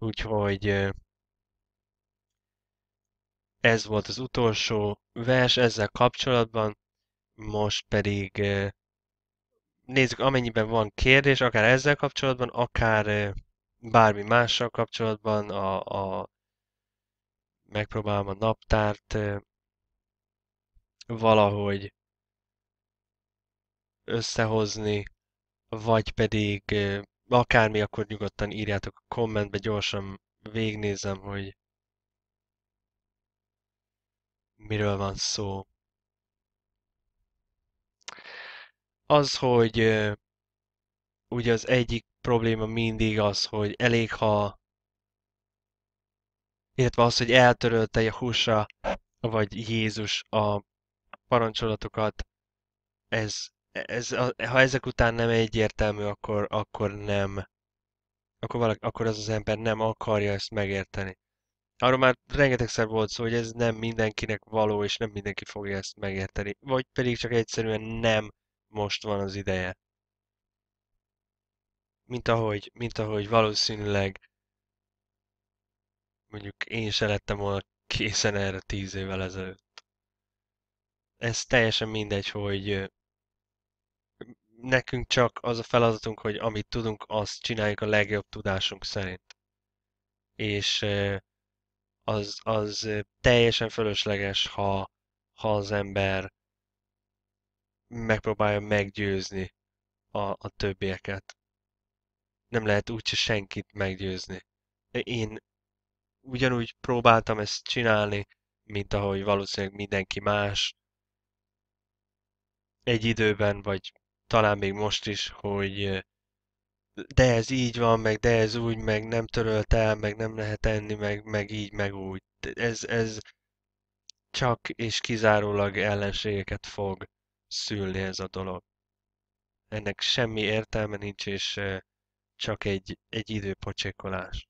Úgyhogy ez volt az utolsó vers ezzel kapcsolatban. Most pedig nézzük, amennyiben van kérdés, akár ezzel kapcsolatban, akár bármi mással kapcsolatban, megpróbálom a naptárt valahogy összehozni, vagy pedig akármi, akkor nyugodtan írjátok a kommentbe, gyorsan végignézem, hogy miről van szó. Az, hogy ugye az egyik probléma mindig az, hogy elég ha, illetve az, hogy eltörölte Jahusha, vagy Jézus a parancsolatokat, ha ezek után nem egyértelmű, akkor nem, akkor az az ember nem akarja ezt megérteni. Arról már rengetegszer volt szó, hogy ez nem mindenkinek való, és nem mindenki fogja ezt megérteni. Vagy pedig csak egyszerűen nem most van az ideje. Mint ahogy valószínűleg mondjuk én se lettem volna készen erre 10 évvel ezelőtt. Ez teljesen mindegy, hogy nekünk csak az a feladatunk, hogy amit tudunk, azt csináljuk a legjobb tudásunk szerint. És az teljesen fölösleges, ha az ember megpróbálja meggyőzni a többieket. Nem lehet úgyse senkit meggyőzni. Én ugyanúgy próbáltam ezt csinálni, mint ahogy valószínűleg mindenki más egy időben, vagy talán még most is, hogy de ez így van, meg de ez úgy, meg nem törölt el, meg nem lehet enni, meg így, meg úgy. Ez csak és kizárólag ellenségeket fog szülni ez a dolog. Ennek semmi értelme nincs, és csak egy időpocsékolás.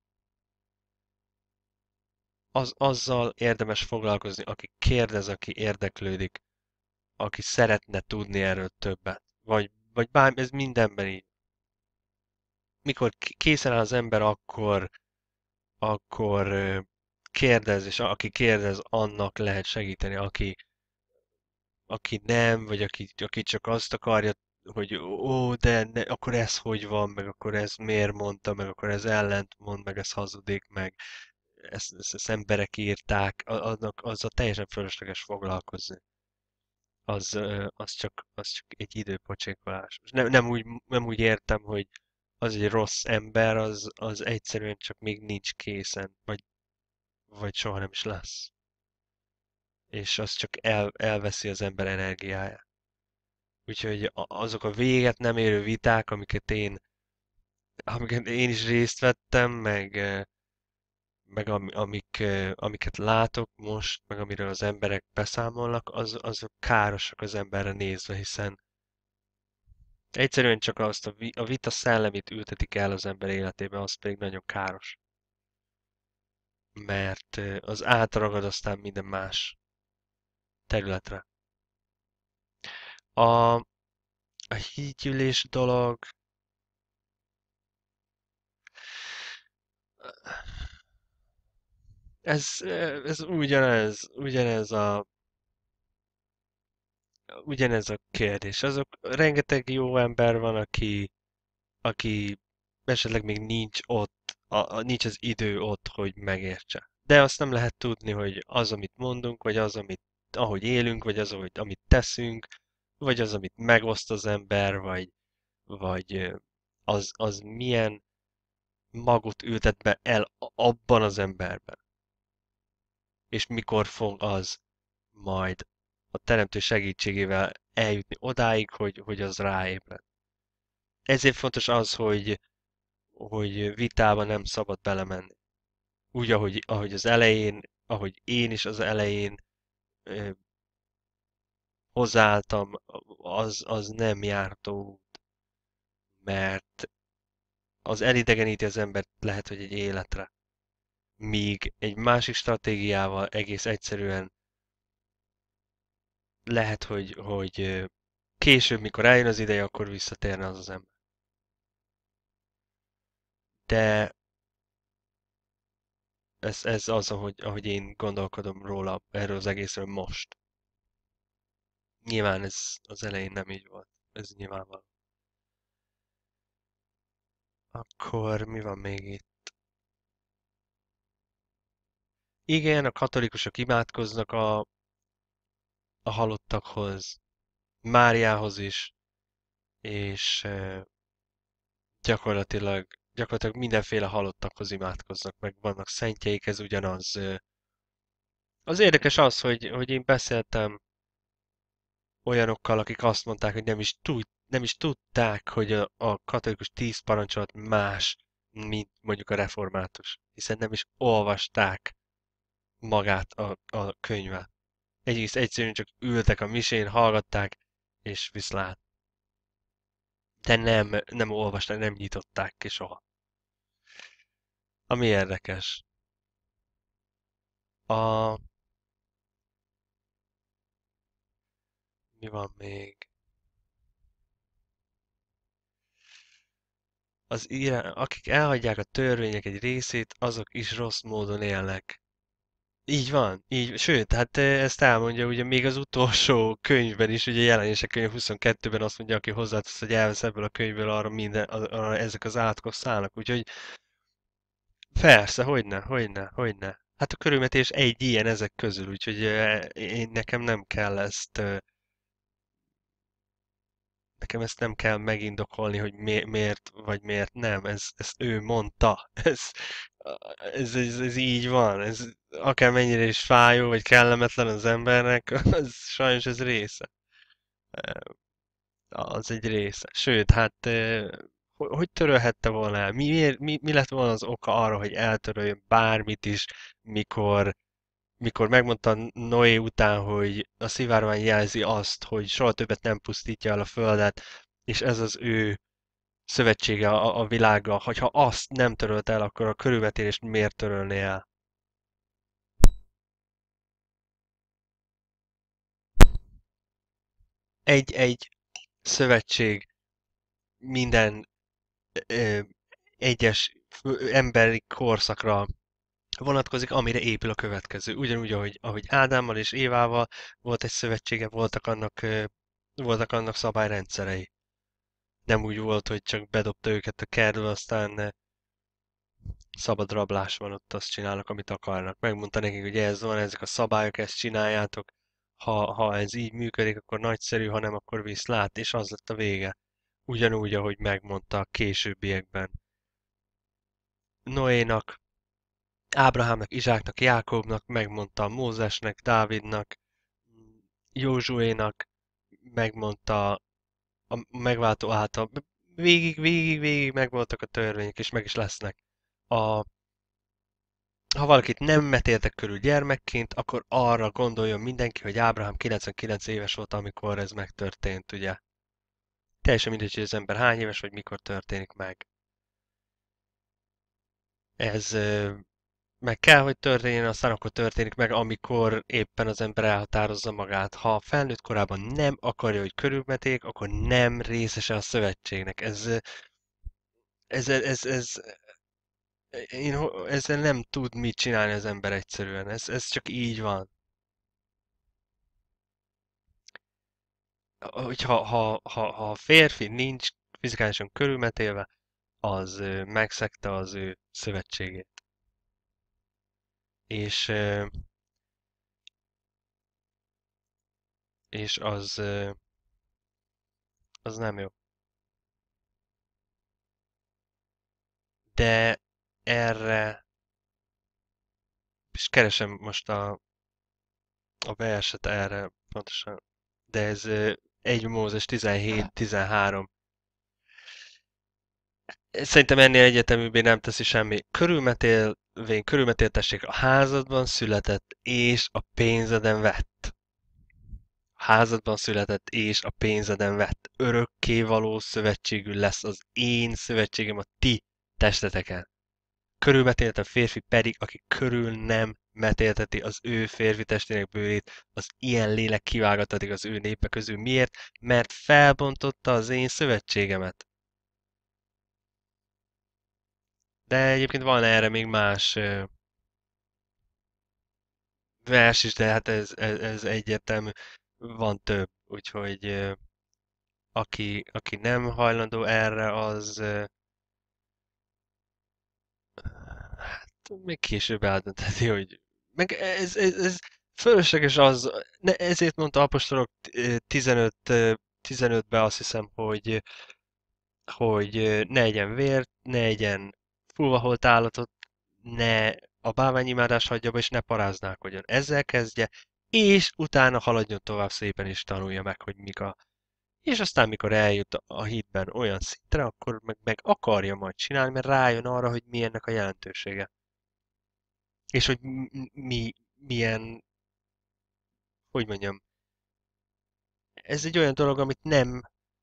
Azzal érdemes foglalkozni, aki kérdez, aki érdeklődik, aki szeretne tudni erről többet. Vagy bármi, ez mindenben így. Mikor készen áll az ember, akkor kérdez, és aki kérdez, annak lehet segíteni, aki nem, vagy aki csak azt akarja, hogy ó, de ne, akkor ez hogy van, meg akkor ez miért mondta, meg akkor ez ellent mond, meg ez hazudik, meg ezt emberek írták, az a teljesen fölösleges foglalkozni. Az csak egy időpocsékolás. Nem úgy értem, hogy az egy rossz ember, az egyszerűen csak még nincs készen, vagy soha nem is lesz. És az csak elveszi az ember energiáját. Úgyhogy azok a véget nem érő viták, amiket én is részt vettem, meg amiket látok most, meg amiről az emberek beszámolnak, azok károsak az emberre nézve, hiszen egyszerűen csak azt a vita szellemét ültetik el az ember életébe, az pedig nagyon káros. Mert az átragad aztán minden más területre. A, a hídgyűlés dolog, ez ugyanez a kérdés. Rengeteg jó ember van, aki esetleg még nincs ott, nincs az idő ott, hogy megértse. De azt nem lehet tudni, hogy az, amit mondunk, vagy az, ahogy élünk, vagy az, amit teszünk, vagy az, amit megoszt az ember, vagy az milyen magot ültet be el abban az emberben. És mikor fog az majd a teremtő segítségével eljutni odáig, hogy az ráébred. Ezért fontos az, hogy vitába nem szabad belemenni. Úgy, ahogy az elején, ahogy én is az elején ö, hozzáálltam, az nem járható út, mert az elidegeníti az embert lehet, hogy egy életre. Míg egy másik stratégiával egész egyszerűen lehet, hogy később, mikor eljön az ideje, akkor visszatérne az az ember. De Ez az, ahogy én gondolkodom róla, erről az egészről most. Nyilván ez az elején nem így volt. Ez nyilvánvaló. Akkor mi van még itt? Igen, a katolikusok imádkoznak a halottakhoz, Máriához is, és gyakorlatilag mindenféle halottakhoz imádkoznak, meg vannak szentjeik, ez ugyanaz. Az érdekes az, hogy én beszéltem olyanokkal, akik azt mondták, hogy nem is tudták, hogy a katolikus 10 parancsolat más, mint mondjuk a református, hiszen nem is olvasták magát a könyvet. Egész egyszerűen csak ültek a misén, hallgatták, és viszlát. De nem olvasták, nem nyitották ki soha. Ami érdekes. A... Mi van még? Akik elhagyják a törvények egy részét, azok is rossz módon élnek. Így van, sőt, hát ezt elmondja ugye még az utolsó könyvben is, ugye Jelenések könyv 22-ben azt mondja, aki hozzátesz, hogy elvesz ebből a könyvből, arra ezek az átkok szállnak, úgyhogy persze, hogyne. Hát a körülmetés egy ilyen ezek közül, úgyhogy nekem nem kell nekem ezt nem kell megindokolni, hogy miért vagy miért nem. Ezt ő mondta. Ez így van. Ez akármennyire is fájó, vagy kellemetlen az embernek, az sajnos ez része. Az egy része. Sőt, hát hogy törölhette volna el? Mi lett volna az oka arra, hogy eltöröljön bármit is, mikor megmondta Noé után, hogy a szivárvány jelzi azt, hogy soha többet nem pusztítja el a földet, és ez az ő szövetsége a világgal, hogyha azt nem törölt el, akkor a körülmetélést miért törölné el? Egy szövetség minden ö, egyes emberi korszakra vonatkozik, amire épül a következő. Ugyanúgy, ahogy Ádámmal és Évával volt egy szövetsége, voltak annak szabályrendszerei. Nem úgy volt, hogy csak bedobta őket a kertbe, aztán szabad rablás van ott, azt csinálnak, amit akarnak. Megmondta nekik, hogy ez van, ezek a szabályok, ezt csináljátok. Ha ez így működik, akkor nagyszerű, ha nem, akkor viszlát, és az lett a vége. Ugyanúgy, ahogy megmondta a későbbiekben. Noénak, Ábrahámnak, Izsáknak, Jákobnak, megmondta Mózesnek, Dávidnak, Józsuénak, megmondta a megváltó által. Végig megvoltak a törvények, és meg is lesznek. A Ha valakit nem metéltek körül gyermekként, akkor arra gondoljon mindenki, hogy Ábrahám 99 éves volt, amikor ez megtörtént, ugye? Teljesen mindegy, hogy az ember hány éves, vagy mikor történik meg. Ez meg kell, hogy történjen, aztán akkor történik meg, amikor éppen az ember elhatározza magát. Ha felnőtt korában nem akarja, hogy körülmeték, akkor nem részese a szövetségnek. Ez ezzel nem tud mit csinálni az ember egyszerűen. Ez csak így van. Ha a férfi nincs fizikálisan körülmetélve, az megszegte az ő szövetségét. És, és az nem jó. De erre, és keresem most a verset erre pontosan, de ez 1 Mózes 17-13. Szerintem ennél egyeteműbbé nem teszi semmi. Körülmetéltessék a házadban született, és a pénzeden vett. A házadban született, és a pénzeden vett. Örökkévaló szövetségű lesz az én szövetségem a ti testeteken. Körülmetéltett férfi pedig, aki körül nem metélteti az ő férfi testének bőrét, az ilyen lélek kivágatatik az ő népe közül. Miért? Mert felbontotta az én szövetségemet. De egyébként van erre még más vers is, de hát ez egyértelmű. Van több, úgyhogy aki nem hajlandó erre, az hát még később eldöntheti, hogy meg ez fölösleges az, ezért mondta apostolok 15, 15-be azt hiszem, hogy ne egyen vért, ne egyen fulvaholt állatot, ne a bálványimádás hagyja be, és ne paráználkodjon. Ezzel kezdje, és utána haladjon tovább szépen, és tanulja meg, hogy mik a... És aztán, mikor eljut a hitben olyan szintre, akkor meg akarja majd csinálni, mert rájön arra, hogy mi ennek a jelentősége. És hogy milyen, hogy mondjam, ez egy olyan dolog, amit nem,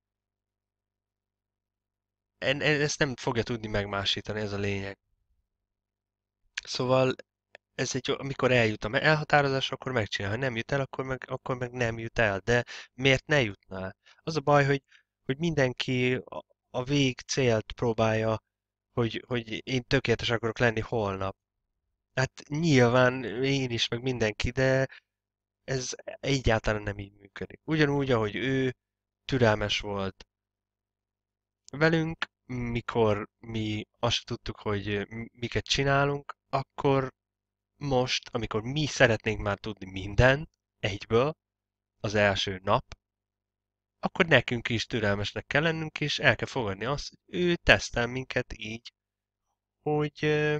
ezt nem fogja tudni megmásítani, ez a lényeg. Szóval ez egy, amikor eljut a elhatározás, akkor megcsinál. Ha nem jut el, akkor meg nem jut el. De miért ne jutna el? Az a baj, hogy mindenki a vég célt próbálja, hogy én tökéletes akarok lenni holnap. Hát nyilván én is, meg mindenki, de ez egyáltalán nem így működik. Ugyanúgy, ahogy ő türelmes volt velünk, mikor mi azt se tudtuk, hogy miket csinálunk, akkor most, amikor mi szeretnénk már tudni mindent egyből, az első nap, akkor nekünk is türelmesnek kell lennünk, és el kell fogadni azt, hogy ő tesztel minket így, hogy,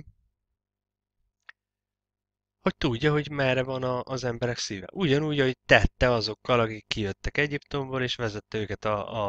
hogy tudja, hogy merre van az emberek szíve. Ugyanúgy, ahogy tette azokkal, akik kijöttek Egyiptomból, és vezette őket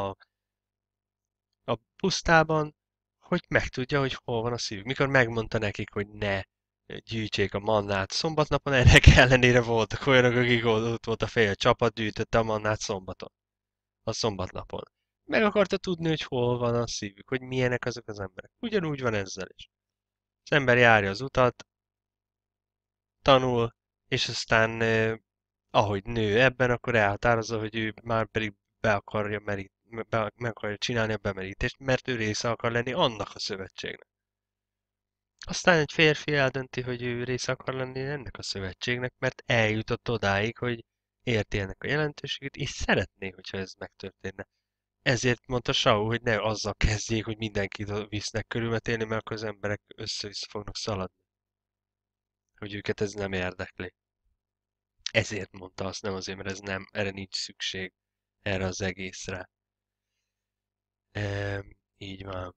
a pusztában, hogy megtudja, hogy hol van a szívük. Mikor megmondta nekik, hogy ne gyűjtsék a mannát szombatnapon, ennek ellenére voltak olyanok, akik ott volt a fél csapat, gyűjtötte a mannát szombaton, a szombatnapon. Meg akarta tudni, hogy hol van a szívük, hogy milyenek azok az emberek. Ugyanúgy van ezzel is. Az ember járja az utat, tanul, és aztán ahogy nő ebben, akkor elhatározza, hogy ő már pedig meg akarja csinálni a bemerítést, mert ő része akar lenni annak a szövetségnek. Aztán egy férfi eldönti, hogy ő része akar lenni ennek a szövetségnek, mert eljutott odáig, hogy érti ennek a jelentőségét, és szeretné, hogyha ez megtörténne. Ezért mondta Saul, hogy ne azzal kezdjék, hogy mindenkit visznek körülmetélni, mert akkor az emberek össze-vissza fognak szaladni, hogy őket ez nem érdekli. Ezért mondta azt, nem azért, mert ez nem, erre nincs szükség, erre az egészre. Így van.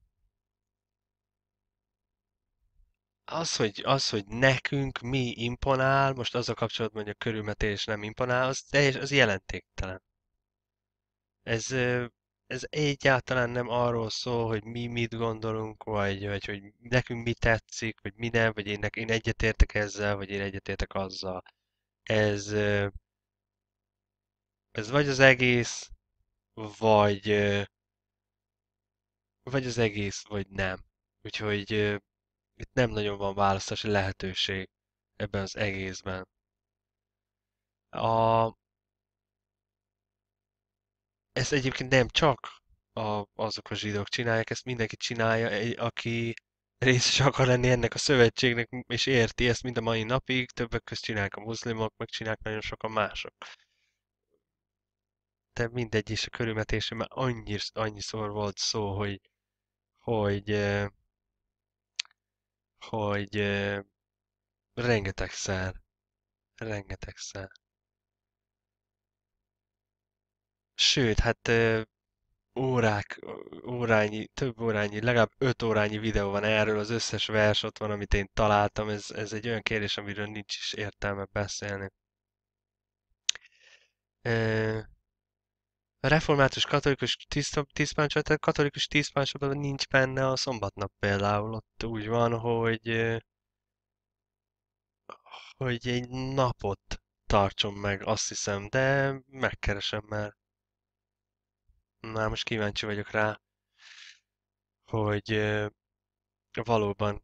Az, hogy nekünk mi imponál, most az a kapcsolatban, hogy a körülmetés nem imponál, az jelentéktelen. Ez, ez egyáltalán nem arról szól, hogy mi mit gondolunk, vagy hogy nekünk mi tetszik, vagy mi nem, vagy én egyetértek ezzel, vagy én egyetértek azzal. Ez, ez vagy az egész, vagy, vagy az egész, vagy nem. Úgyhogy itt nem nagyon van választási lehetőség ebben az egészben. A, Ezt egyébként nem csak azok a zsidók csinálják, ezt mindenki csinálja, aki részes akar lenni ennek a szövetségnek, és érti ezt mind a mai napig, többek között csinálják a muszlimok, meg csinálják nagyon sokan mások. De mindegy is a körülmetésre, mert annyiszor volt szó, hogy, eh, hogy rengetegszer, rengetegszer. Sőt, hát több órányi, legalább 5 órányi videó van erről, az összes vers ott van, amit én találtam, ez egy olyan kérdés, amiről nincs is értelme beszélni. Ö, A református katolikus tízpáncsolat, tehát katolikus tízpáncsolatban nincs benne a szombatnap például. Ott úgy van, hogy egy napot tartson meg, azt hiszem, de megkeresem, mert már most kíváncsi vagyok rá, hogy valóban,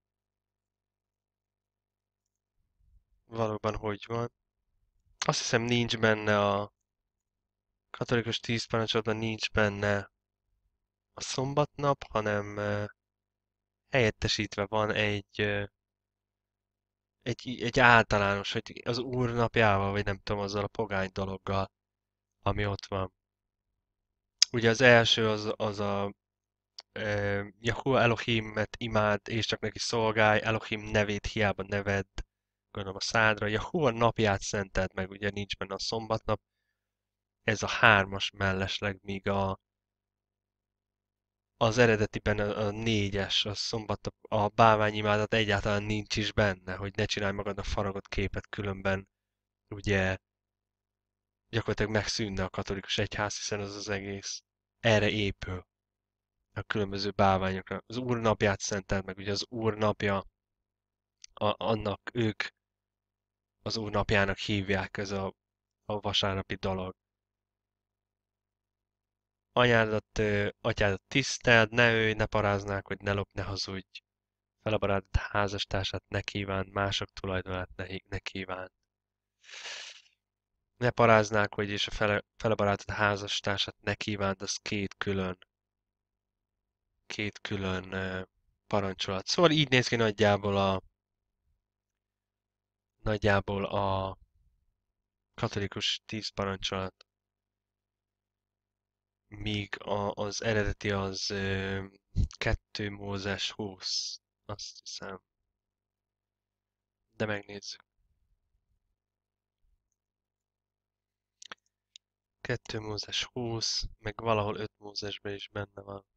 valóban hogy van. Azt hiszem nincs benne a katolikus tízparancsolatban nincs benne a szombatnap, hanem helyettesítve van egy általános, hogy az Úr napjával, vagy nem tudom, azzal a pogány dologgal, ami ott van. Ugye az első az a Jahua Elohim-et imád, és csak neki szolgálj, Elohim nevét hiába nevedd, gondolom a szádra, Jahua napját szenteld meg, ugye nincs benne a szombatnap, ez a hármas mellesleg, míg az eredetiben a négyes, a szombatnap, a bálványimádat egyáltalán nincs is benne, hogy ne csinálj magadnak faragott képet, különben ugye gyakorlatilag megszűnne a katolikus egyház, hiszen az egész erre épül, a különböző bálványokra. Az Úr napját szenteld meg, ugye az Úr napja, annak ők az Úr napjának hívják, ez a vasárnapi dolog. Atyádat tiszteld, ne ölj, ne paráznák, hogy ne lopj, ne hazudj. Fele barátod házastársát ne kívánd, mások tulajdonát ne kívánd. Ne paráznák, hogy és a fele barátod házastársát ne kívánd, az két külön parancsolat. Szóval így néz ki nagyjából a katolikus 10 parancsolat, míg az eredeti az 2 Mózes 20, azt hiszem. De megnézzük. 2 Mózes 20, meg valahol 5 Mózesben is benne van.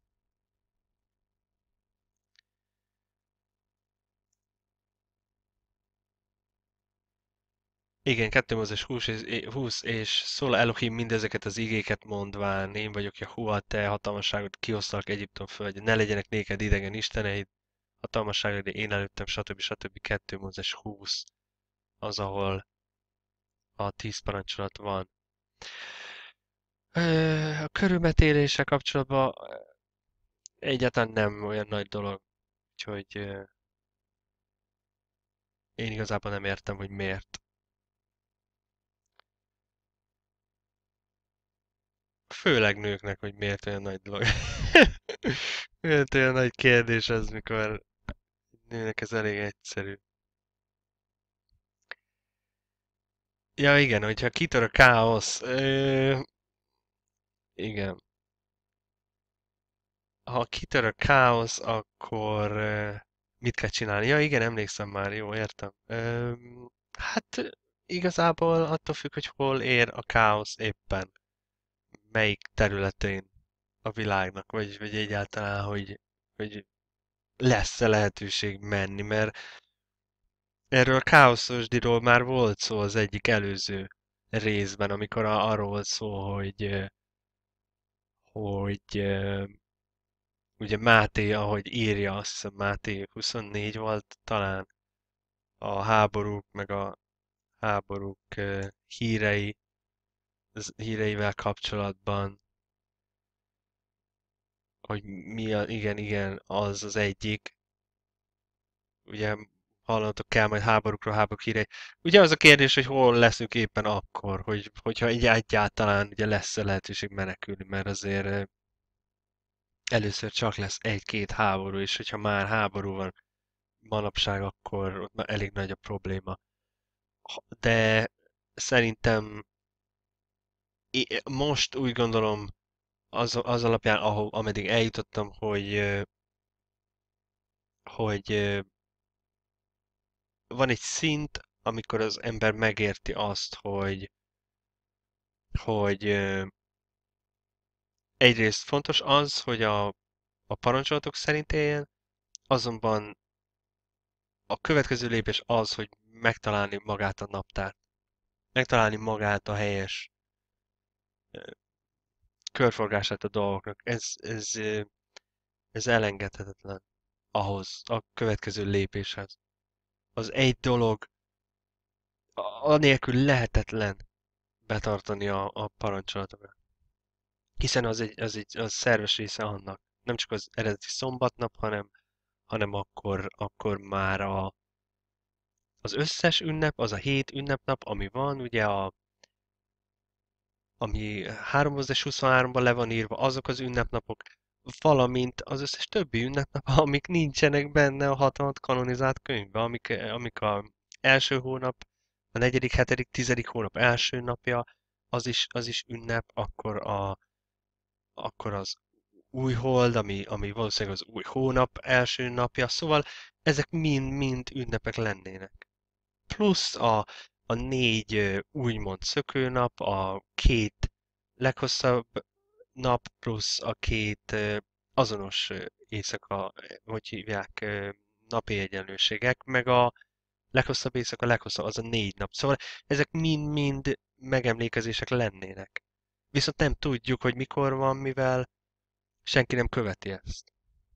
Igen, 2 Mózes 20, és szól Elohim mindezeket az igéket mondván, én vagyok Jahua, te hatalmasságot kihoztalak Egyiptom földje, ne legyenek néked idegen isteneid, hatalmasságot én előttem, stb. 2 Mózes 20, az, ahol a 10 parancsolat van. A körülmetéléssel kapcsolatban egyáltalán nem olyan nagy dolog, úgyhogy én igazából nem értem, hogy miért. Főleg nőknek, hogy miért olyan nagy dolog. Miért olyan nagy kérdés az, mikor nőnek ez elég egyszerű. Ja igen, hogyha kitör a káosz, igen. Ha kitör a káosz, akkor mit kell csinálni? Ja igen, emlékszem már, jó, értem. Hát igazából attól függ, hogy hol ér a káosz éppen. Melyik területén a világnak, vagy egyáltalán, hogy lesz-e lehetőség menni, mert erről a káoszosdiról már volt szó az egyik előző részben, amikor arról volt szó, hogy ugye Máté, ahogy írja, azt hiszem Máté 24 volt talán, a háborúk, meg a háborúk híreivel kapcsolatban, hogy igen, az egyik, ugye hallottatok kell majd háborúk hírei. Ugye az a kérdés, hogy hol leszünk éppen akkor, hogyha így egyáltalán ugye lesz -e lehetőség menekülni, mert azért először csak lesz egy-két háború, és hogyha már háború van manapság, akkor ott már elég nagy a probléma. De szerintem most úgy gondolom, az alapján, ameddig eljutottam, hogy van egy szint, amikor az ember megérti azt, hogy egyrészt fontos az, hogy a parancsolatok szerint éljen, azonban a következő lépés az, hogy megtalálni magát a naptárt, megtalálni magát a helyes körforgását a dolgoknak. Ez elengedhetetlen ahhoz, a következő lépéshez. Az egy dolog, anélkül lehetetlen betartani a parancsolatokat. Hiszen az szerves része annak. Nem csak az eredeti szombatnap, hanem akkor már az összes ünnep, az a 7 ünnepnap, ami van, ugye ami 3-23-ban le van írva, azok az ünnepnapok, valamint az összes többi ünnepnap, amik nincsenek benne a 66 kanonizált könyvben, amik a első hónap, a negyedik, hetedik, tizedik hónap első napja, az is ünnep, akkor az új hold, ami valószínűleg az új hónap első napja, szóval ezek mind-mind ünnepek lennének. Plusz a négy úgymond szökőnap, a két leghosszabb nap, plusz a két azonos éjszaka, hogy hívják, napi egyenlőségek, meg a leghosszabb éjszaka, leghosszabb, az a 4 nap. Szóval ezek mind-mind megemlékezések lennének. Viszont nem tudjuk, hogy mikor van, mivel senki nem követi ezt.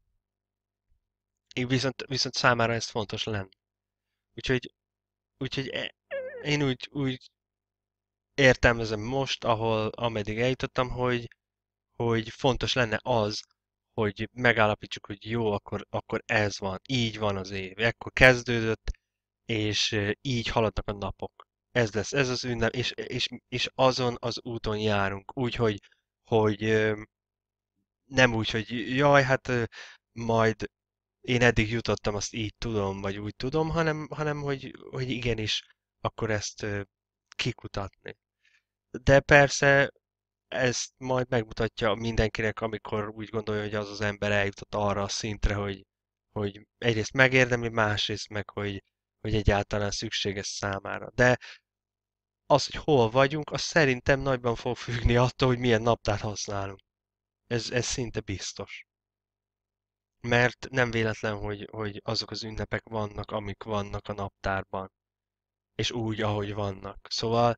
Viszont számára ez fontos lenne. Úgyhogy, úgyhogy én úgy értelmezem most, ameddig eljutottam, hogy fontos lenne az, hogy megállapítsuk, hogy jó, akkor ez van, így van az év, ekkor kezdődött, és így haladnak a napok. Ez lesz, ez az ünnep, és azon az úton járunk, hogy nem úgy, hogy jaj, hát majd én eddig jutottam, azt így tudom, vagy úgy tudom, hanem hogy igenis, akkor ezt kikutatni. De persze ezt majd megmutatja mindenkinek, amikor úgy gondolja, hogy az az ember eljutott arra a szintre, hogy egyrészt megérdemli, másrészt meg, hogy egyáltalán szükséges számára. De az, hogy hol vagyunk, az szerintem nagyban fog függni attól, hogy milyen naptárt használunk. Ez szinte biztos. Mert nem véletlen, hogy azok az ünnepek vannak, amik vannak a naptárban. És úgy, ahogy vannak. Szóval,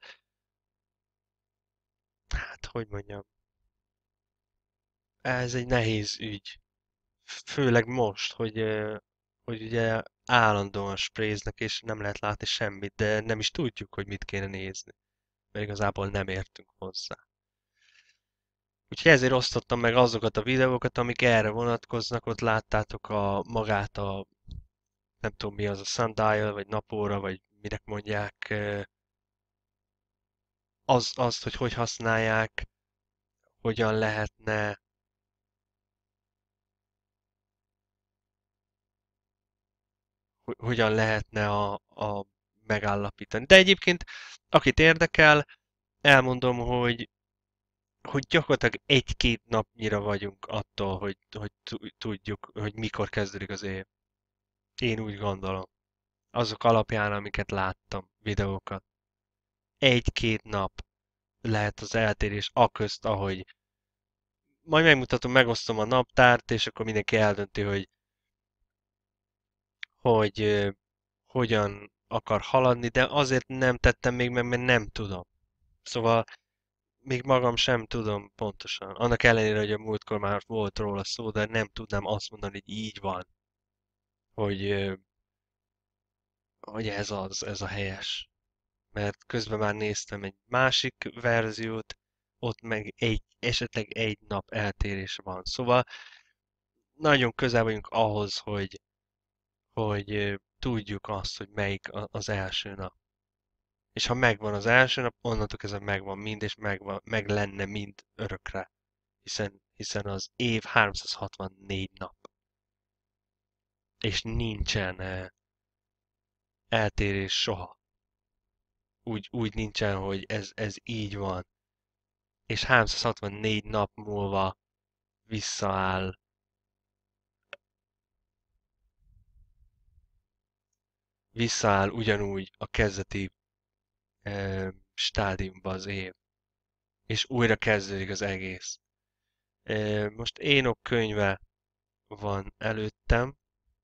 hát hogy mondjam, ez egy nehéz ügy. Főleg most, hogy ugye állandóan spréznek, és nem lehet látni semmit, de nem is tudjuk, hogy mit kéne nézni, mert igazából nem értünk hozzá. Úgyhogy ezért osztottam meg azokat a videókat, amik erre vonatkoznak, ott láttátok magát nem tudom mi az, a sundial, vagy napóra, vagy minek mondják, azt, hogy használják, hogyan lehetne, hogyan lehetne a megállapítani. De egyébként, akit érdekel, elmondom, hogy gyakorlatilag egy-két napnyira vagyunk attól, hogy tudjuk, hogy mikor kezdődik az év. Én úgy gondolom. Azok alapján, amiket láttam, videókat. Egy-két nap lehet az eltérés aközt, ahogy majd megmutatom, megosztom a naptárt, és akkor mindenki eldönti, hogy hogyan akar haladni, de azért nem tettem még meg, mert nem tudom. Szóval még magam sem tudom pontosan. Annak ellenére, hogy a múltkor már volt róla szó, de nem tudnám azt mondani, hogy így van, hogy, hogy ez a helyes. Mert közben már néztem egy másik verziót, ott meg esetleg egy nap eltérés van. Szóval nagyon közel vagyunk ahhoz, hogy tudjuk azt, hogy melyik az első nap. És ha megvan az első nap, onnantól kezdve megvan mind, és meg lenne mind örökre. Hiszen az év 364 nap. És nincsen eltérés soha. Úgy nincsen, hogy ez így van. És 364 nap múlva visszaáll, visszaáll ugyanúgy a kezdeti stádiumba az év. És újra kezdődik az egész. Most Énok könyve van előttem.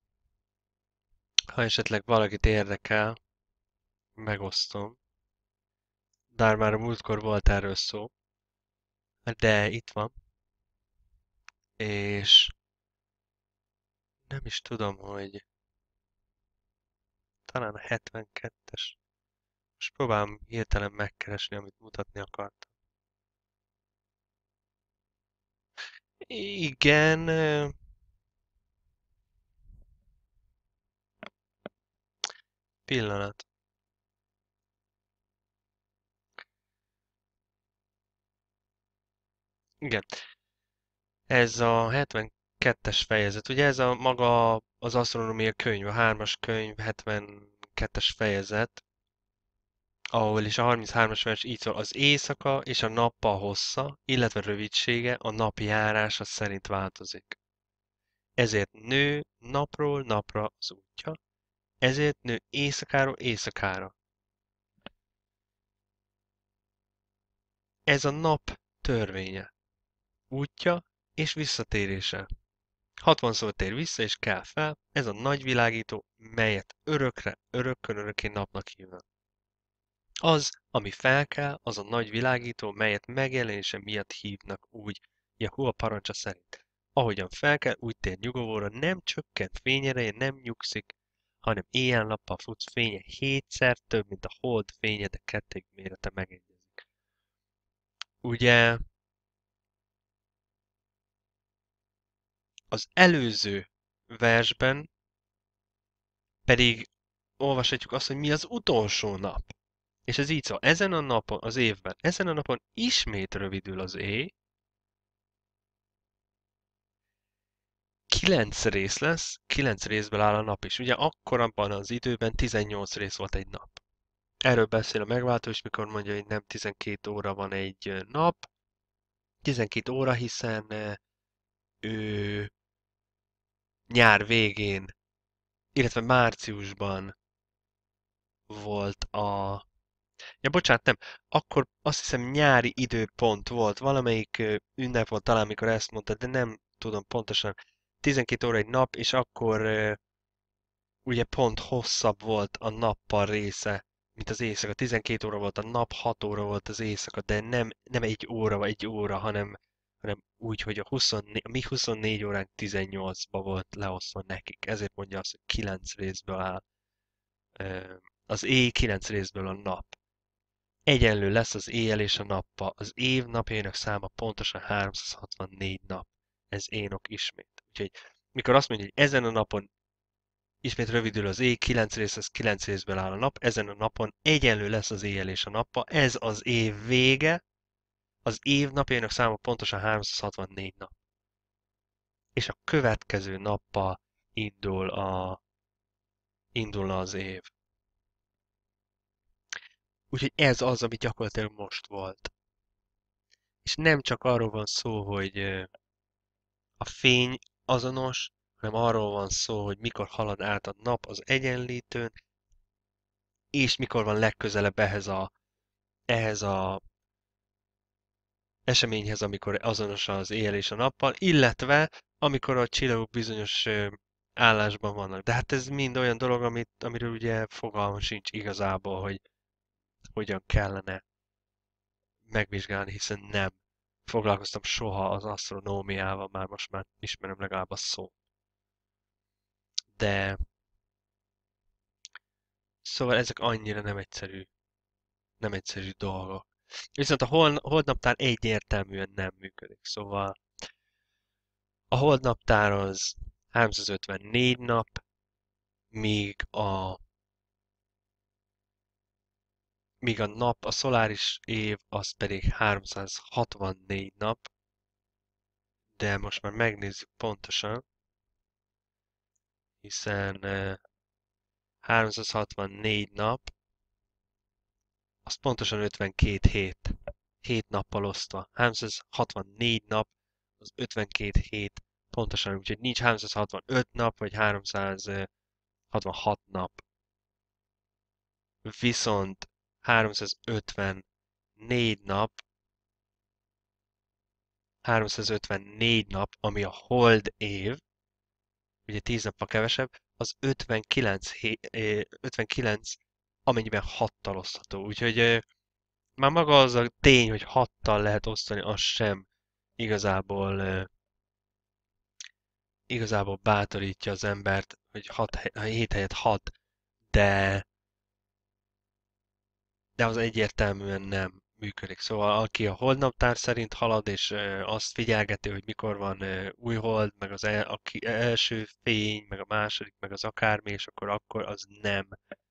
Ha esetleg valakit érdekel, megosztom. De már a múltkor volt erről szó. De itt van. És nem is tudom, hogy talán a 72-es. Most próbálom hirtelen megkeresni, amit mutatni akartam. Igen, pillanat. Igen, ez a 72-es fejezet. Ugye ez a maga az asztronómia könyv, a 3-as könyv, 32-es fejezet, ahol is a 33-as vers így szól, az éjszaka és a nappal hossza, illetve rövidsége a nap járása szerint változik. Ezért nő napról napra az útja, ezért nő éjszakáról éjszakára. Ez a nap törvénye, útja és visszatérése. 60-szor tér vissza és kel fel, ez a nagy világító, melyet örökre, örökkön örökké napnak hívnak. Az, ami felkel, az a nagy világító, melyet megjelenése miatt hívnak úgy, Jehova parancsa szerint. Ahogyan felkel, úgy tér nyugovóra, nem csökken fényereje, nem nyugszik, hanem éjjel-nappal futsz fénye 7-szer több, mint a hold fénye, de kettőjük mérete megegyezik. Ugye az előző versben pedig olvashatjuk azt, hogy mi az utolsó nap. És ez így szól, ezen a napon, az évben, ezen a napon ismét rövidül az éj, 9 rész lesz, 9 részből áll a nap is. Ugye akkor abban az időben 18 rész volt egy nap. Erről beszél a megváltó is, mikor mondja, hogy nem 12 óra van egy nap. 12 óra, hiszen ő nyár végén, illetve márciusban volt a... Ja, bocsánat, nem. Akkor azt hiszem nyári időpont volt. Valamelyik ünnep volt talán, amikor ezt mondta, de nem tudom pontosan. 12 óra egy nap, és akkor ugye pont hosszabb volt a nappal része, mint az éjszaka. 12 óra volt a nap, 6 óra volt az éjszaka, de nem egy óra vagy egy óra, hanem úgy, hogy a mi 24 óránk 18-ba volt leosztva nekik. Ezért mondja azt, hogy 9 részből áll. Az éj 9 részből a nap. Egyenlő lesz az éjjel és a nappal. Az év napjainak száma pontosan 364 nap. Ez Énok ismét. Úgyhogy mikor azt mondja, hogy ezen a napon ismét rövidül az éj, 9 rész, ez 9 részből áll a nap, ezen a napon egyenlő lesz az éjjel és a nappal, ez az év vége, az év napjainak száma pontosan 364 nap. És a következő nappal indulna az év. Úgyhogy ez az, ami gyakorlatilag most volt. És nem csak arról van szó, hogy a fény azonos, hanem arról van szó, hogy mikor halad át a nap az egyenlítőn, és mikor van legközelebb ehhez a eseményhez, amikor azonos az éjjel és a nappal, illetve amikor a csillagok bizonyos állásban vannak. De hát ez mind olyan dolog, amiről ugye fogalma sincs igazából, hogy hogyan kellene megvizsgálni, hiszen nem foglalkoztam soha az asztronómiával, most már ismerem legalább a szót. De szóval ezek annyira nem egyszerű dolgok. Viszont a holdnaptár egyértelműen nem működik. Szóval a holdnaptár az 354 nap, míg a nap, a szoláris év, az pedig 364 nap, de most már megnézzük pontosan, hiszen 364 nap, az pontosan 52 hét. 7 nappal osztva. 364 nap, az 52 hét pontosan, úgyhogy nincs 365 nap, vagy 366 nap. Viszont 354 nap, 354 nap, ami a hold év, ugye 10 nappal kevesebb, az 59, amennyiben 6-tal osztható. Úgyhogy már maga az a tény, hogy 6-tal lehet osztani, az sem igazából bátorítja az embert, hogy 7 helyett 6, de, de az egyértelműen nem működik. Szóval aki a holdnaptár szerint halad, és azt figyelgeti, hogy mikor van új hold, meg az első fény, meg a második, meg az akármi, és akkor az nem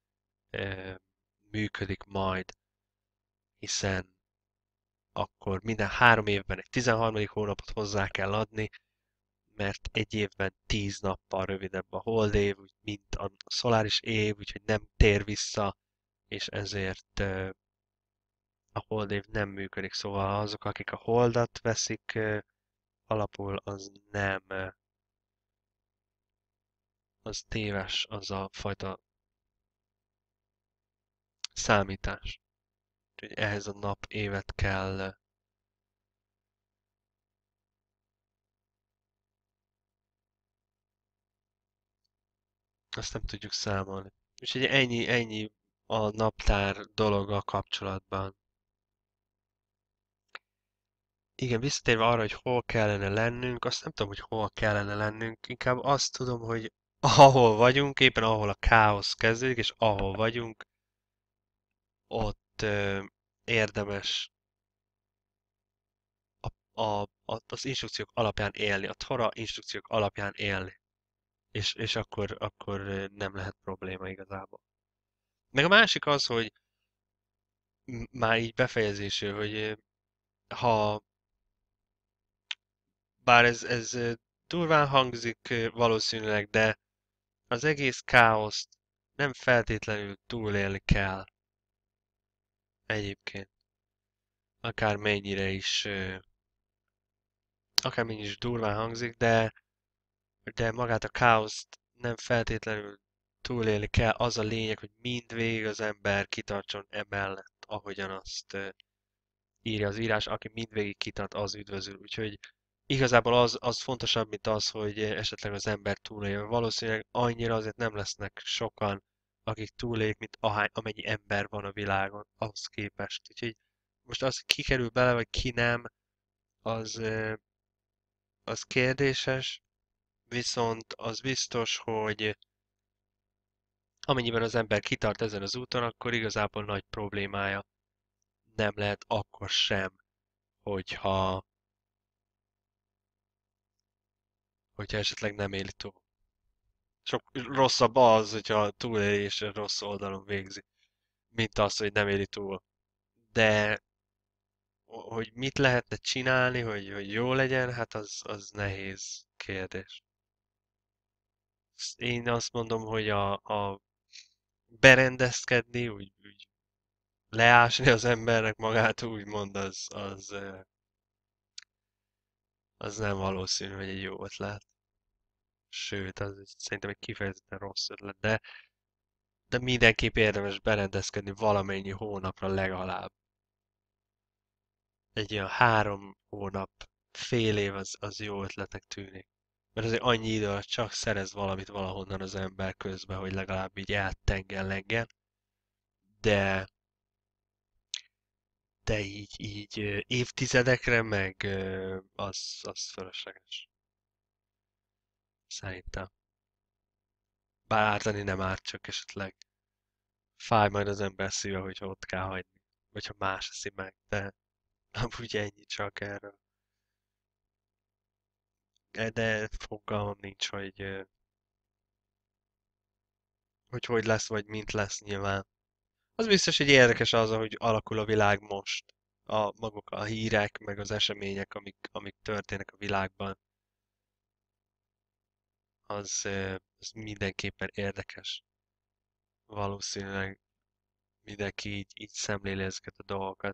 működik majd, hiszen akkor minden 3 évben egy 13. hónapot hozzá kell adni, mert egy évben 10 nappal rövidebb a holdév, mint a szoláris év, úgyhogy nem tér vissza, és ezért a holdév nem működik. Szóval azok, akik a holdat veszik alapul, az nem, az téves, az a fajta számítás. Úgyhogy ehhez a nap évet kell azt nem tudjuk számolni. Úgyhogy ennyi a naptár dologgal kapcsolatban. Igen, visszatérve arra, hogy hol kellene lennünk, azt nem tudom, hogy hol kellene lennünk, inkább azt tudom, hogy ahol vagyunk, éppen ahol a káosz kezdődik, és ahol vagyunk, ott érdemes az instrukciók alapján élni, a Tora instrukciók alapján élni, és akkor nem lehet probléma igazából. Meg a másik az, hogy már így befejezésül, hogy ha bár ez durván hangzik valószínűleg, de az egész káoszt nem feltétlenül túlélni kell egyébként. Akármennyire is, akármennyire is durván hangzik, de magát a káoszt nem feltétlenül túlélni kell. Az a lényeg, hogy mindvégig az ember kitartson emellett, ahogyan azt írja az írás, aki mindvégig kitart, az üdvözül. Úgyhogy igazából az fontosabb, mint az, hogy esetleg az ember túlélje. Valószínűleg annyira azért nem lesznek sokan, akik túlélik, mint amennyi ember van a világon ahhoz képest. Úgyhogy most az, ki kerül bele, vagy ki nem, az, az kérdéses, viszont az biztos, hogy amennyiben az ember kitart ezen az úton, akkor igazából nagy problémája nem lehet akkor sem, hogyha esetleg nem éli túl. Sok rosszabb az, hogyha túlélés rossz oldalon végzi, mint az, hogy nem éli túl. De hogy mit lehetne csinálni, hogy jó legyen, hát az nehéz kérdés. Én azt mondom, hogy a berendezkedni, úgy leásni az embernek magát, úgymond, az nem valószínű, hogy egy jó ötlet. Sőt, szerintem egy kifejezetten rossz ötlet, de mindenképp érdemes berendezkedni valamennyi hónapra legalább. Egy olyan 3 hónap, fél év az jó ötletnek tűnik. Mert azért annyi idő alatt csak szerez valamit valahonnan az ember közben, hogy legalább így eltengelleggen, de, de így évtizedekre meg az fölösleges. Szerintem. Bár ártani nem árt, csak esetleg fáj majd az ember szíve, hogyha ott kell hagyni. Vagy ha más eszi meg, de amúgy ennyi csak erről. De fogalmam nincs, hogy lesz, vagy mint lesz nyilván. Az biztos, hogy érdekes az, hogy alakul a világ most. Maguk a hírek, meg az események, amik történnek a világban, az mindenképpen érdekes. Valószínűleg mindenki így szemléli ezeket a dolgokat.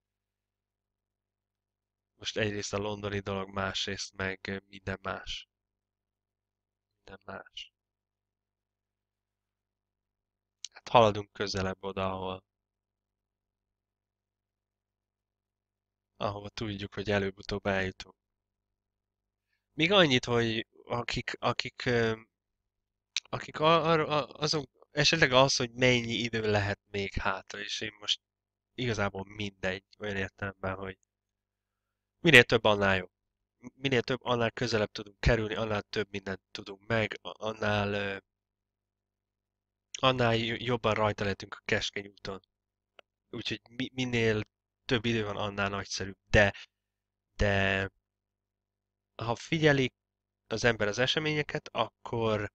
Most egyrészt a londoni dolog, másrészt meg minden más. Minden más. Hát haladunk közelebb oda, ahova tudjuk, hogy előbb-utóbb eljutunk. Még annyit, hogy azon, esetleg az, hogy mennyi idő lehet még hátra, és én most igazából mindegy, olyan értelemben, hogy minél több, annál jobb. Minél több, annál közelebb tudunk kerülni, annál több mindent tudunk meg, annál jobban rajta lehetünk a keskeny úton. Úgyhogy minél több idő van, annál nagyszerűbb. De ha figyelik az ember az eseményeket, akkor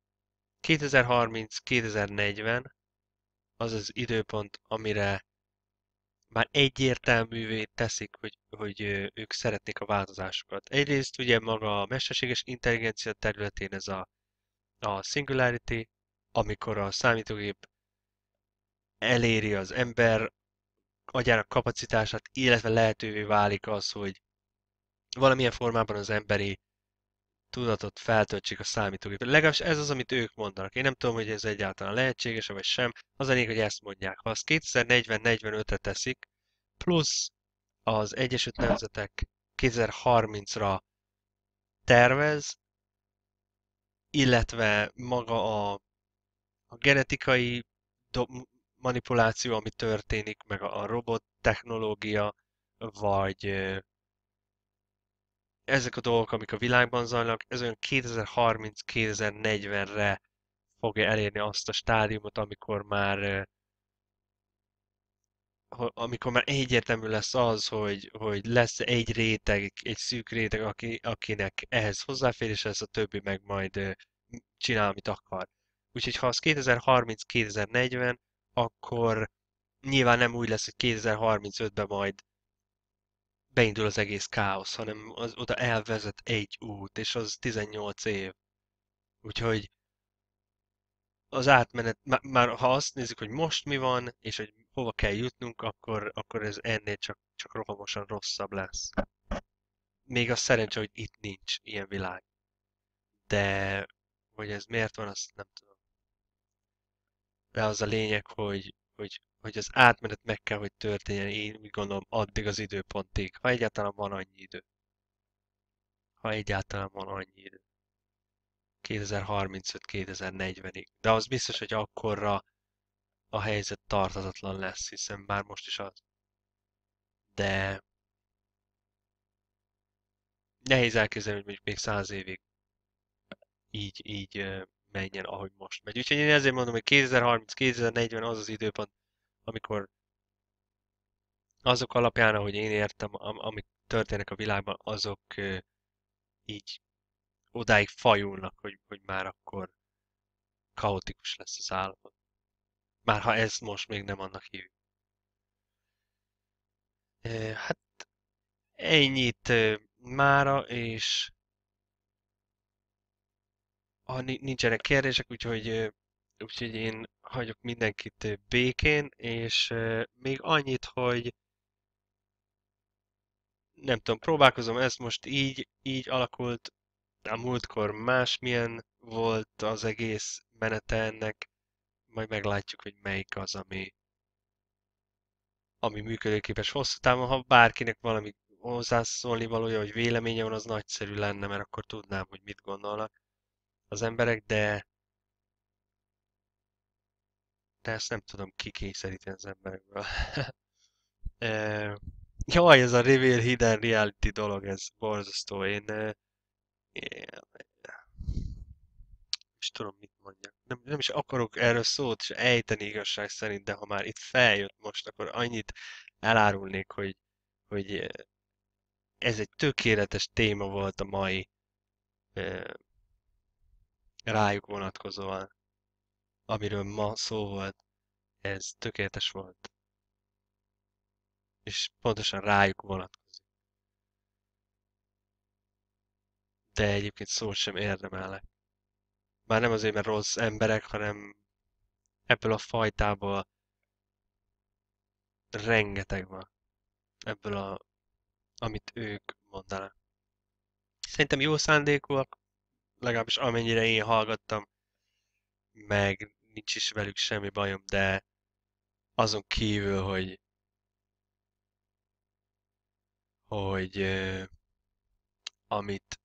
2030-2040 az az időpont, amire már egyértelművé teszik, ők szeretnék a változásokat. Egyrészt ugye maga a mesterséges intelligencia területén ez a singularity, amikor a számítógép eléri az ember agyának kapacitását, illetve lehetővé válik az, hogy valamilyen formában az emberi tudatot feltöltsék a számítógépre. Legalábbis ez az, amit ők mondanak. Én nem tudom, hogy ez egyáltalán lehetséges-e vagy sem. Az a lényeg, hogy ezt mondják. Ha azt 2040-45-re teszik, plusz az Egyesült Nemzetek 2030-ra tervez, illetve maga a genetikai manipuláció, ami történik, meg a robot technológia, vagy ezek a dolgok, amik a világban zajlanak, ez olyan 2030-2040-re fogja elérni azt a stádiumot, amikor már egyértelmű lesz az, hogy lesz egy réteg, egy szűk réteg, akinek ehhez hozzáférés lesz, a többi meg majd csinál, amit akar. Úgyhogy ha az 2030-2040, akkor nyilván nem úgy lesz, hogy 2035-ben majd beindul az egész káosz, hanem oda elvezet egy út, és az 18 év. Úgyhogy az átmenet, már ha azt nézzük, hogy most mi van, és hogy hova kell jutnunk, akkor ez ennél csak rohamosan rosszabb lesz. Még az szerencse, hogy itt nincs ilyen világ. De hogy ez miért van, azt nem tudom. De az a lényeg, hogy az átmenet meg kell, hogy történjen, én úgy gondolom, addig az időpontig, ha egyáltalán van annyi idő. Ha egyáltalán van annyi idő. 2035-2040-ig. De az biztos, hogy akkorra a helyzet tarthatatlan lesz, hiszen már most is az. De nehéz elképzelni, hogy mondjuk még 100 évig így menjen, ahogy most megy. Úgyhogy én ezért mondom, hogy 2030-2040 az az időpont, amikor azok alapján, ahogy én értem, amik történnek a világban, azok így odáig fajulnak, hogy már akkor kaotikus lesz az állapot. Már ha ezt most még nem annak hívjuk. Hát ennyit mára, és ha nincsenek kérdések, úgyhogy én hagyok mindenkit békén, és még annyit, hogy nem tudom, próbálkozom, ez most így alakult, a múltkor másmilyen volt az egész menete ennek, majd meglátjuk, hogy melyik az, ami működőképes hosszú távon. Ha bárkinek valami hozzászólni valója, vagy véleménye van, az nagyszerű lenne, mert akkor tudnám, hogy mit gondolnak az emberek, de ezt nem tudom kikényszeríteni az emberekből. Jaj, ez a Reveal Hidden Reality dolog, ez borzasztó. Én is tudom, mit mondjak. Nem is akarok erről szót és ejteni igazság szerint, de ha már itt feljött most, akkor annyit elárulnék, hogy ez egy tökéletes téma volt a mai rájuk vonatkozóan, amiről ma szó volt. Ez tökéletes volt. És pontosan rájuk vonatkozik. De egyébként szót sem érdemelnek. Már nem azért, mert rossz emberek, hanem ebből a fajtából rengeteg van. Amit ők mondanak. Szerintem jó szándékúak, legalábbis amennyire én hallgattam, meg nincs is velük semmi bajom, de azon kívül, hogy amit,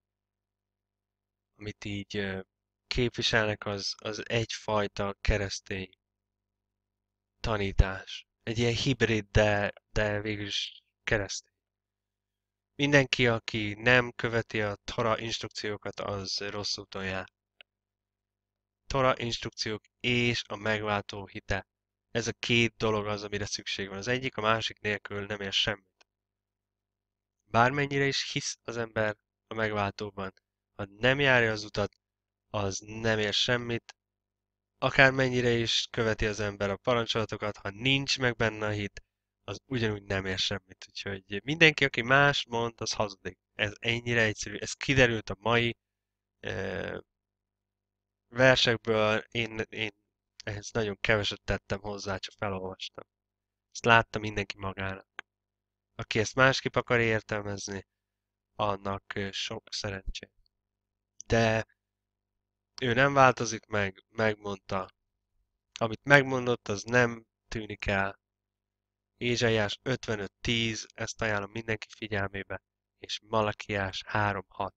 amit így képviselnek, az egyfajta keresztény tanítás. Egy ilyen hibrid, de végül is keresztény. Mindenki, aki nem követi a Tora instrukciókat, az rossz úton jár. Tora instrukciók és a megváltó hite. Ez a két dolog az, amire szükség van. Az egyik a másik nélkül nem ér semmit. Bármennyire is hisz az ember a megváltóban, ha nem járja az utat, az nem ér semmit. Akármennyire is követi az ember a parancsolatokat, ha nincs meg benne a hit, az ugyanúgy nem ér semmit. Úgyhogy mindenki, aki más mond, az hazudik. Ez ennyire egyszerű. Ez kiderült a mai uh, versekből. Én ehhez nagyon keveset tettem hozzá, csak felolvastam. Ezt látta mindenki magának. Aki ezt másképp akar értelmezni, annak sok szerencsé. De ő nem változik meg, megmondta. Amit megmondott, az nem tűnik el. Ézsaiás 55:10, ezt ajánlom mindenki figyelmébe, és Malakiás 3:6.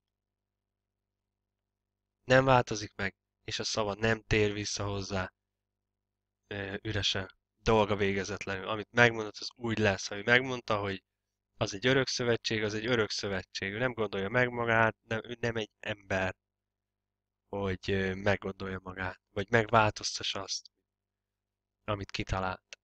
Nem változik meg, és a szava nem tér vissza hozzá üresen, dolga végezetlenül. Amit megmondott, az úgy lesz. Ha ő megmondta, hogy az egy örök szövetség, az egy örök szövetség. Ő nem gondolja meg magát, ő nem egy ember, hogy meggondolja magát, vagy megváltoztassa azt, amit kitalált.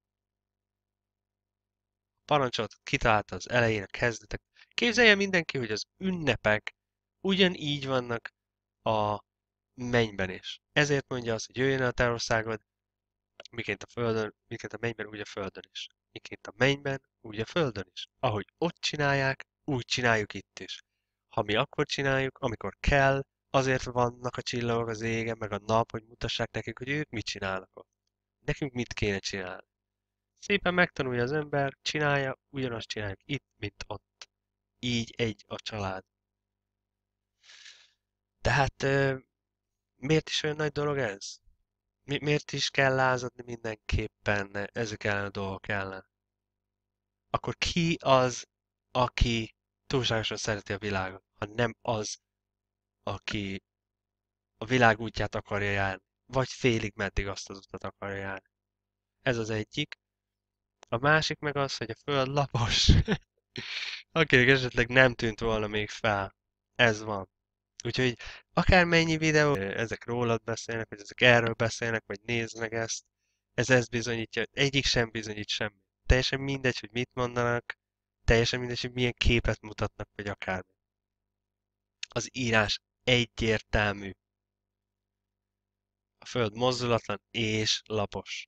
Parancsot kitalálta az elején, a kezdetek. Képzelje mindenki, hogy az ünnepek ugyanígy vannak a mennyben is. Ezért mondja azt, hogy jöjjön el a te országod, miként a földön, miként a mennyben, úgy a földön is. Miként a mennyben, úgy a földön is. Ahogy ott csinálják, úgy csináljuk itt is. Ha mi akkor csináljuk, amikor kell, azért vannak a csillagok az égen, meg a nap, hogy mutassák nekünk, hogy ők mit csinálnak ott. Nekünk mit kéne csinálni. Szépen megtanulja az ember, csinálja, ugyanazt csináljuk itt, mint ott. Így egy a család. Tehát miért is olyan nagy dolog ez? Miért is kell lázadni mindenképpen ezek ellen a dolgok ellen? Akkor ki az, aki túlságosan szereti a világot, ha nem az, aki a világ útját akarja járni, vagy félig meddig azt az utat akarja járni. Ez az egyik. A másik meg az, hogy a föld lapos. Akinek esetleg nem tűnt volna még fel. Ez van. Úgyhogy akármennyi videó, ezek rólad beszélnek, vagy ezek erről beszélnek, vagy néznek ezt bizonyítja, egyik sem bizonyít semmi. Teljesen mindegy, hogy mit mondanak, teljesen mindegy, hogy milyen képet mutatnak, vagy akármi. Az írás egyértelmű. A föld mozdulatlan és lapos.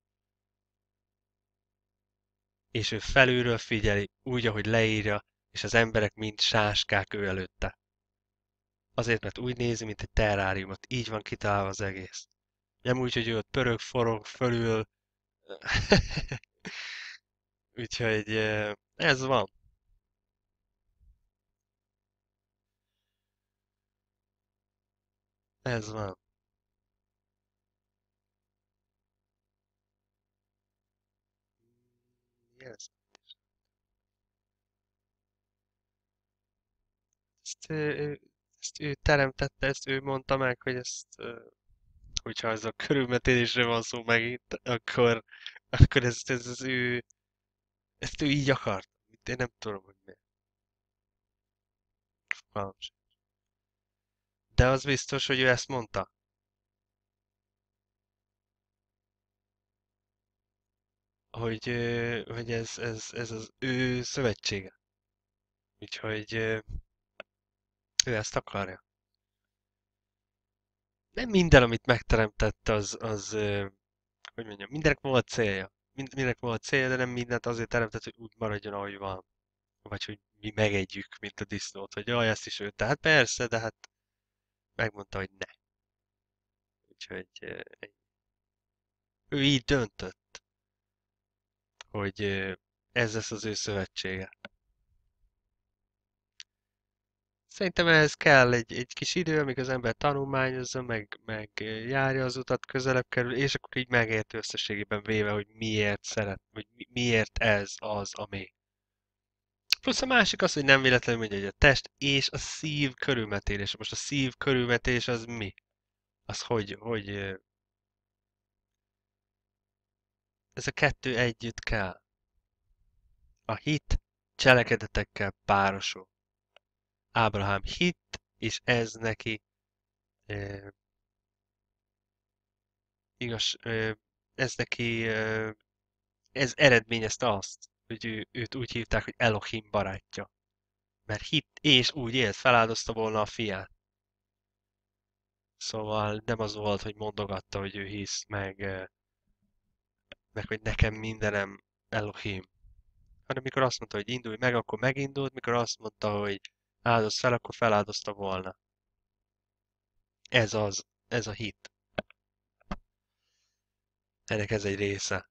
És ő felülről figyeli, úgy, ahogy leírja, és az emberek mind sáskák ő előtte. Azért, mert úgy nézi, mint egy terráriumot. Így van kitalálva az egész. Nem úgy, hogy ő ott pörög, forog, fölül. Úgyhogy ez van. Ez van. Yes. Ezt, ezt ő teremtette, ezt ő mondta meg, hogy ezt, hogyha ez a körülmetélésre van szó megint, akkor ez az ő, ezt ő így akart. Én nem tudom, hogy miért. Fogalmam sincs. De az biztos, hogy ő ezt mondta, hogy ez az ő szövetsége. Úgyhogy ő ezt akarja. Nem minden, amit megteremtett, hogy mondjam, mindenek volt célja. Mindenek volt célja, de nem mindent azért teremtett, hogy úgy maradjon, ahogy van. Vagy hogy mi megegyük, mint a disznót, hogy jaj, ezt is ő. Tehát persze, de hát megmondta, hogy ne. Úgyhogy ő így döntött, hogy ez lesz az ő szövetsége. Szerintem ehhez kell egy kis idő, amíg az ember tanulmányozza, meg járja az utat, közelebb kerül, és akkor így megérti összességében véve, hogy miért szeret, vagy miért ez az, ami. Plusz a másik az, hogy nem véletlenül mondja, hogy a test és a szív körülmetélése. Most a szív körülmetés az mi? Az hogy ez a kettő együtt kell. A hit cselekedetekkel párosul. Ábrahám hitt, és ez neki eh, igaz, ez neki ez eredményezte azt, hogy őt úgy hívták, hogy Elohim barátja. Mert hitt, és úgy élt, feláldozta volna a fiát. Szóval nem az volt, hogy mondogatta, hogy ő hisz, meg hogy nekem mindenem Elohim. hanem mikor azt mondta, hogy indulj meg, akkor megindult, mikor azt mondta, hogy áldozz fel, akkor feláldozta volna. Ez az, ez a hit. Ennek ez egy része.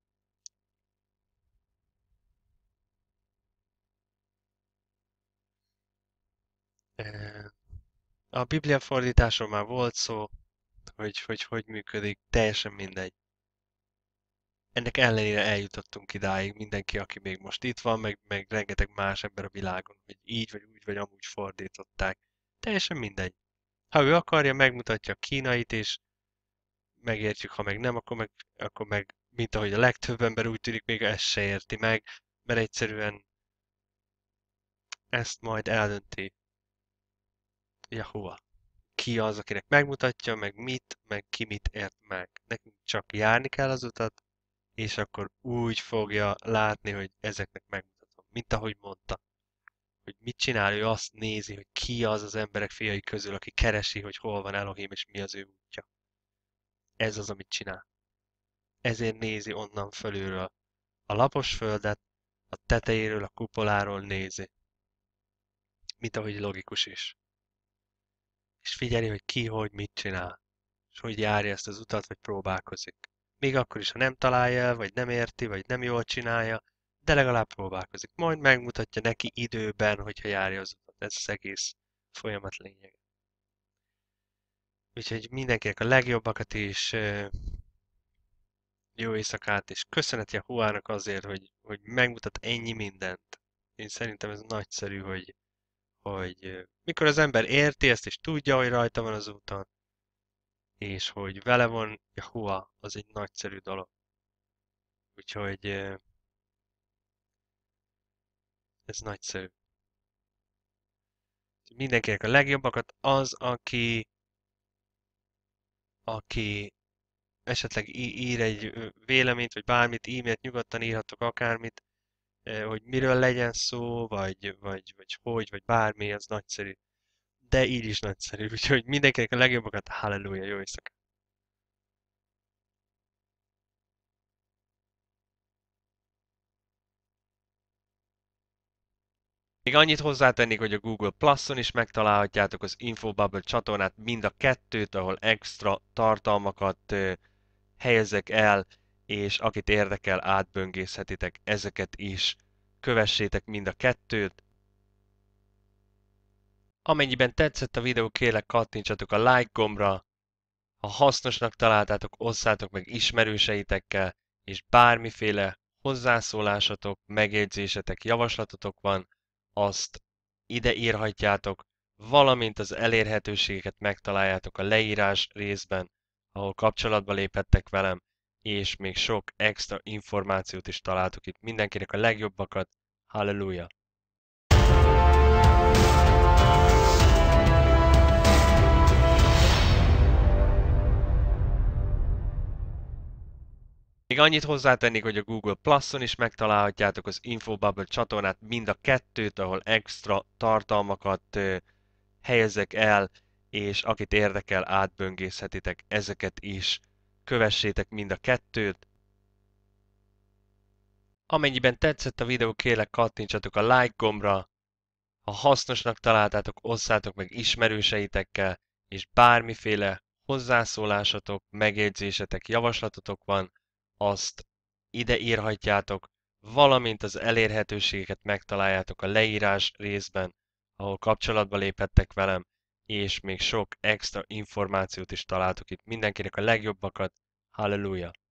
A Biblia fordításról már volt szó, hogy működik, teljesen mindegy. Ennek ellenére eljutottunk idáig, mindenki, aki még most itt van, meg rengeteg más ember a világon, hogy így, vagy úgy, vagy amúgy fordították. Teljesen mindegy. Ha ő akarja, megmutatja a kínait, és megértjük, ha meg nem, akkor meg mint ahogy a legtöbb ember úgy tűnik, még ezt se érti meg, mert egyszerűen ezt majd eldönti Jahova. Ki az, akinek megmutatja, meg ki mit ért meg. Nekünk csak járni kell az utat, és akkor úgy fogja látni, hogy ezeknek megmutatom. Mint ahogy mondta, hogy mit csinál, ő azt nézi, hogy ki az az emberek fiai közül, aki keresi, hogy hol van Elohim, és mi az ő útja. Ez az, amit csinál. Ezért nézi onnan fölülről. A lapos földet, a tetejéről, a kupoláról nézi. Mint ahogy logikus is. És figyeli, hogy ki, hogy mit csinál. És hogy járja ezt az utat, vagy próbálkozik. Még akkor is, ha nem találja el, vagy nem érti, vagy nem jól csinálja, de legalább próbálkozik. Majd megmutatja neki időben, hogyha járja az utat. Ez az egész folyamat lényege. Úgyhogy mindenkinek a legjobbakat is, jó éjszakát, és köszönet Jahuának azért, hogy megmutat ennyi mindent. Én szerintem ez nagyszerű, hogy mikor az ember érti ezt, és tudja, hogy rajta van az úton, és hogy vele van Jahua, az egy nagyszerű dolog. Úgyhogy ez nagyszerű. Mindenkinek a legjobbakat az, aki esetleg ír egy véleményt, vagy bármit, e-mailt, nyugodtan írhatok akármit, hogy miről legyen szó, vagy bármi, az nagyszerű. De így is nagyszerű, úgyhogy mindenkinek a legjobbakat, halleluja, jó éjszaka! Még annyit hozzátennék, hogy a Google Plus-on is megtalálhatjátok az Infobubble csatornát, mind a kettőt, ahol extra tartalmakat helyezek el, és akit érdekel, átböngészhetitek ezeket is. Kövessétek mind a kettőt. Amennyiben tetszett a videó, kérlek kattintsatok a like gombra. Ha hasznosnak találtátok, osszátok meg ismerőseitekkel, és bármiféle hozzászólásatok, megjegyzésetek, javaslatotok van, azt ide írhatjátok, valamint az elérhetőségeket megtaláljátok a leírás részben, ahol kapcsolatba léphettek velem, és még sok extra információt is találtok itt. Mindenkinek a legjobbakat, halleluja! Még annyit hozzátennék, hogy a Google Plus-on is megtalálhatjátok az Infobubble csatornát, mind a kettőt, ahol extra tartalmakat helyezek el, és akit érdekel, átböngészhetitek ezeket is. Kövessétek mind a kettőt. Amennyiben tetszett a videó, kérlek kattintsatok a like gombra. Ha hasznosnak találtátok, osszátok meg ismerőseitekkel, és bármiféle hozzászólásatok, megjegyzésetek, javaslatotok van, azt ide írhatjátok, valamint az elérhetőségeket megtaláljátok a leírás részben, ahol kapcsolatba léphettek velem, és még sok extra információt is találtok itt. Mindenkinek a legjobbakat, halleluja!